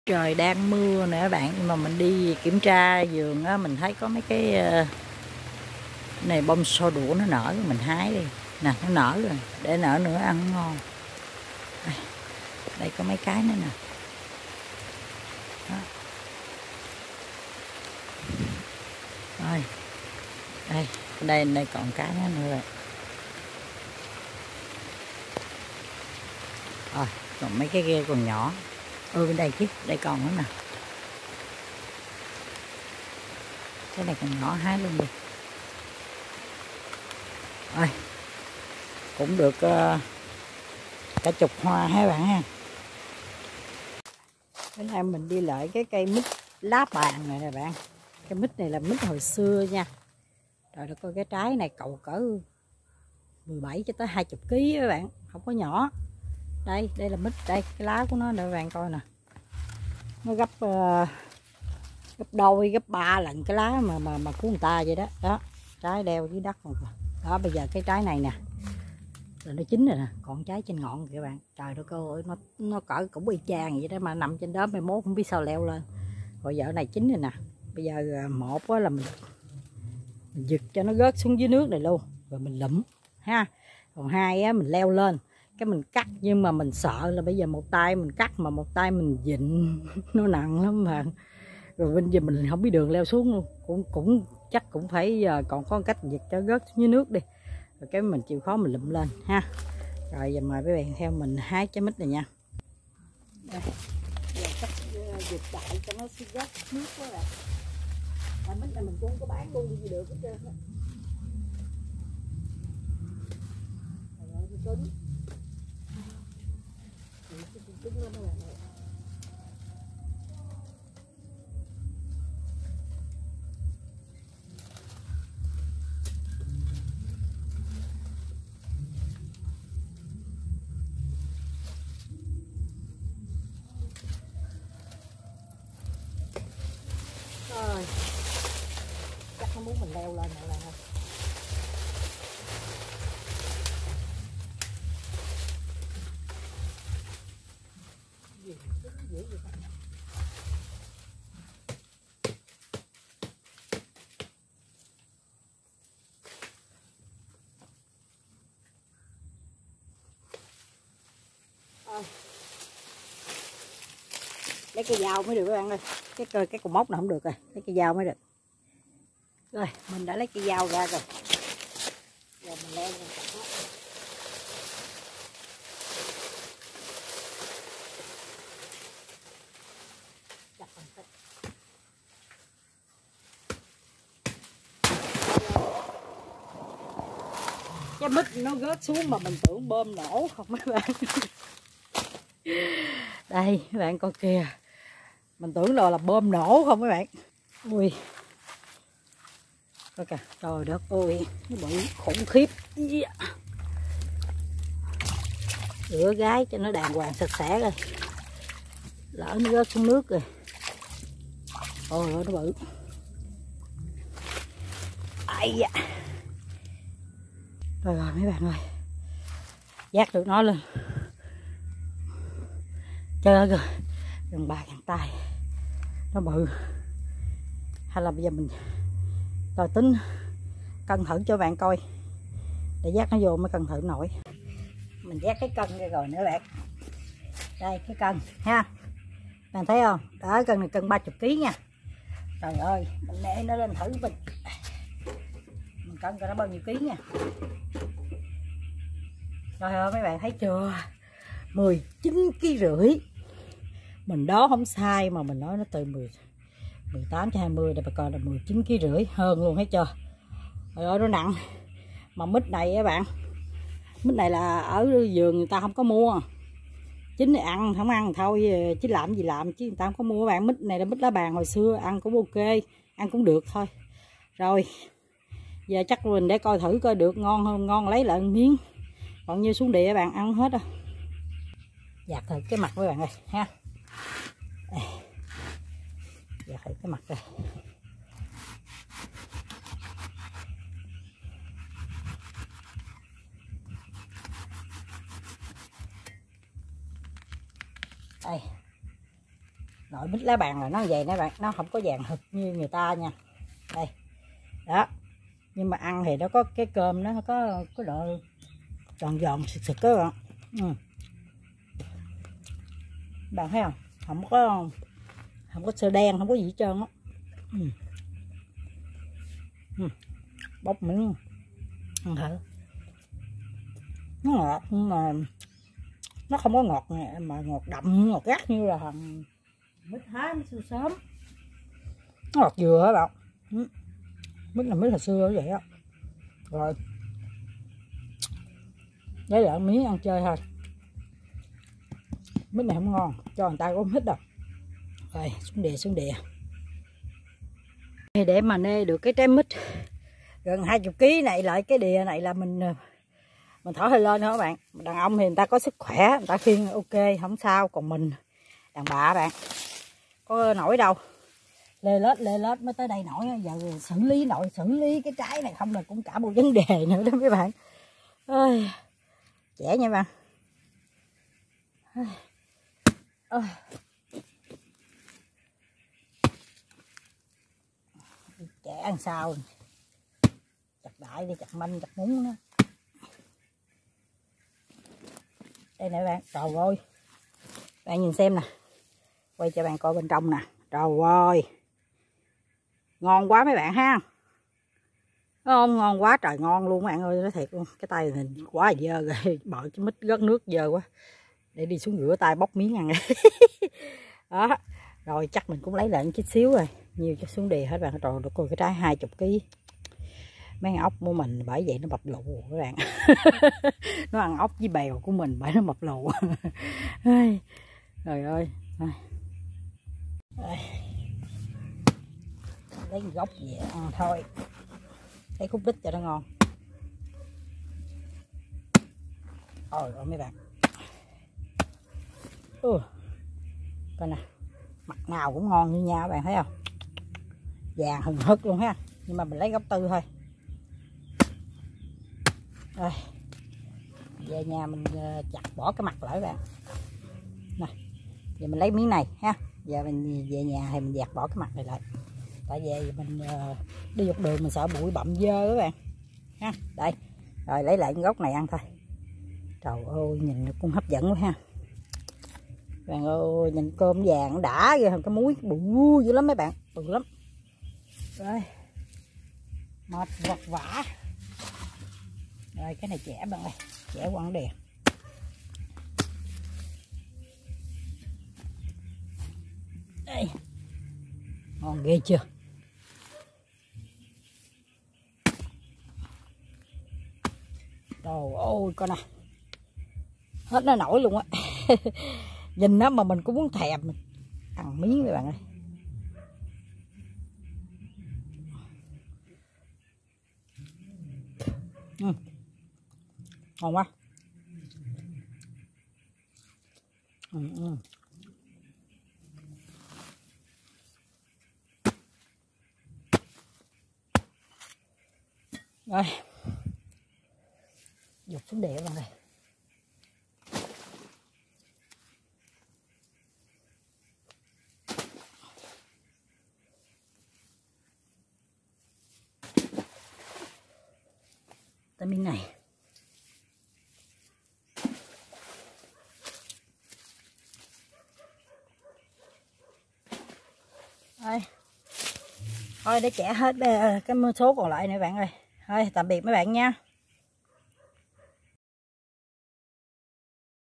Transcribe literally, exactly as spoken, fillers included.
Trời đang mưa nè các bạn, nhưng mà mình đi kiểm tra vườn á, mình thấy có mấy cái này bông xô đũa nó nở, mình hái đi nè, nó nở rồi, để nở nữa ăn ngon. Đây, đây có mấy cái nữa nè. Đó. Rồi, đây, đây, đây còn cái nữa rồi. Rồi, còn mấy cái kia còn nhỏ. Ừ, bên đây chứ, đây còn nữa nè. Cái này còn nhỏ, hái luôn đi. Rồi, cũng được uh, cả chục hoa hai bạn ha. Bữa nay mình đi lại cái cây mít lá bàn này nè bạn. Cái mít này là mít hồi xưa nha. Rồi nó coi cái trái này cậu cỡ mười bảy cho tới hai mươi ký các bạn, không có nhỏ. Đây, đây là mít, đây cái lá của nó nè các bạn coi nè. Nó gấp uh, gấp đôi, gấp ba lần cái lá mà mà mà của người ta vậy đó. Đó, trái đeo dưới đất rồi. Đó, bây giờ cái trái này nè là nó chín rồi nè, còn trái trên ngọn kìa các bạn. Trời đất ơi, nó nó cỡ cũng y chang vậy đó mà nằm trên đó mai mốt không biết sao leo lên. Rồi giờ này chín rồi nè. Bây giờ một là mình mình giật cho nó rớt xuống dưới nước này luôn, rồi mình lụm ha. Còn hai á mình leo lên cái mình cắt, nhưng mà mình sợ là bây giờ một tay mình cắt mà một tay mình vịn nó nặng lắm mà. Rồi bây giờ mình không biết đường leo xuống luôn, cũng cũng chắc cũng phải giờ còn có cách giật cho rớt xuống dưới nước đi, rồi cái mình chịu khó mình lụm lên ha. Rồi giờ mời mấy bạn theo mình hái trái mít này nha. Đây, giờ cách giật đại cho nó rớt nước quá rồi. Trái mít này mình cũng không có bán luôn gì được hết trơn á. Rồi nó cứng. Cứng lắm các bạn ơi. Rồi, chắc nó muốn mình leo lên nữa là thôi. Gì, dữ vậy ta? Rồi. Lấy cái dao mới được các bạn ơi, cái cái, cái cục móc này không được rồi, lấy cái dao mới được. Rồi mình đã lấy cái dao ra rồi, giờ mình leo lên chặt nó. Chặt bằng cách cái mít nó rớt xuống mà mình tưởng bơm nổ không mấy bạn. Đây các bạn coi kìa, mình tưởng rồi là bơm nổ không mấy bạn. Ui, coi kìa, trời đất ơi, nó bự khủng khiếp. Yeah. Rửa gái cho nó đàng hoàng sạch sẽ rồi, lỡ nó rớt xuống nước rồi. Ôi ơi, nó bự. Ai da. Rồi rồi mấy bạn ơi, vác được nó lên. Trời ơi, gần ba ngàn tay, nó bự. Hay là bây giờ mình tôi tính cân thử cho bạn coi, để vác nó vô mới cân thử nổi. Mình vác cái cân ra rồi nữa bạn. Đây cái cân ha, bạn thấy không? Đó, cân này cân ba mươi ký nha. Trời ơi, mình để nó lên thử mình mình cân coi nó bao nhiêu ký nha. Trời ơi mấy bạn thấy chưa, mười chín ký rưỡi. Mình đó không sai mà mình nói nó từ mười, mười tám cho hai mươi, để bà coi là mười chín ký rưỡi hơn luôn, thấy chưa. Trời ơi nó nặng. Mà mít này các bạn, mít này là ở vườn người ta không có mua, chín thì ăn, không ăn thôi chứ làm gì làm, chứ người ta không có mua các bạn. Mít này là mít lá bàn hồi xưa, ăn cũng ok, ăn cũng được thôi. Rồi giờ chắc mình để coi thử coi được ngon không, ngon lấy lại miếng, còn như xuống địa các bạn ăn không hết đâu. Dạt thử cái mặt với bạn ơi ha. Dạt thử cái mặt đây. Đây Nội mít lá bàn là nó vậy nè bạn, nó không có vàng hực như người ta nha. Đây đó, nhưng mà ăn thì nó có cái cơm nó có có độ giòn giòn sực sực đó bạn. Ừ. Bạn thấy không, không có không có sơ đen, không có gì hết trơn á. Ừ. Ừ. Bóc miếng ăn thử, nó ngọt nhưng mà nó không có ngọt mà ngọt đậm, ngọt gắt như là thằng mít Thái mít xưa sớm. Nó ngọt dừa á bạn. Ừ. Mít là mít hồi xưa vậy á. Rồi lấy lại miếng ăn chơi thôi. Mít này không ngon, cho người ta có mít đâu. Rồi xuống đìa xuống đìa. Để mà nê được cái trái mít gần hai mươi ký này lại cái đìa này là mình mình thở hơi lên nữa các bạn. Đàn ông thì người ta có sức khỏe, người ta khuyên ok không sao, còn mình đàn bà bạn có nổi đâu, lê lết lê lết mới tới đây nổi. Giờ xử lý nội xử lý cái trái này không là cũng cả một vấn đề nữa đó mấy bạn ơi. Trẻ nha bạn. Ôi. Trẻ ăn sao chặt đại đi, chặt manh chặt múng nữa. Đây nè bạn, trời ơi bạn nhìn xem nè, quay cho bạn coi bên trong nè, trời ơi ngon quá mấy bạn ha. Không ngon quá trời ngon luôn bạn ơi, nói thiệt luôn, cái tay mình quá dơ rồi, bỏ cái mít rớt nước dơ quá, để đi xuống rửa tay bóc miếng ăn. Đó rồi chắc mình cũng lấy lại một chút xíu rồi, nhiều cho xuống đìa hết bạn. Trời ơi coi cái trái hai mươi ký, mấy con ốc của mình bởi vậy nó mập lụ các bạn. Nó ăn ốc với bèo của mình bởi nó mập lụ. Trời ơi. Lấy gốc về ăn thôi, lấy khúc đít cho nó ngon. Ôi ôi mấy bạn, ừ. Coi nè, mặt nào cũng ngon như nhau các bạn thấy không, vàng hừng hực luôn ha, nhưng mà mình lấy gốc tư thôi. Rồi về nhà mình chặt bỏ cái mặt lại các bạn nè. Giờ mình lấy miếng này ha, giờ mình về nhà thì mình dạt bỏ cái mặt này lại, tại vì mình uh, đi dọc đường mình sợ bụi bặm dơ các bạn ha. Đây rồi lấy lại cái gốc này ăn thôi. Trời ơi nhìn nó cũng hấp dẫn quá ha bạn ơi, nhìn cơm vàng đã rồi, cái muối bự dữ lắm mấy bạn, bự lắm. Rồi mệt vật vả. Rồi cái này chẻ bạn ơi, chẻ quăng đè. Đây ngon ghê chưa. Trời ơi coi nè, hết nó nổi luôn á. Nhìn nó mà mình cũng muốn thèm, mình ăn miếng các bạn ơi. Ừ. Ngon quá. Ừ, ừ. Rồi dục xuống đĩa bạn ơi. Tới miếng này. Rồi. Thôi để chẻ hết cái số còn lại nữa bạn ơi. Thôi tạm biệt mấy bạn nha.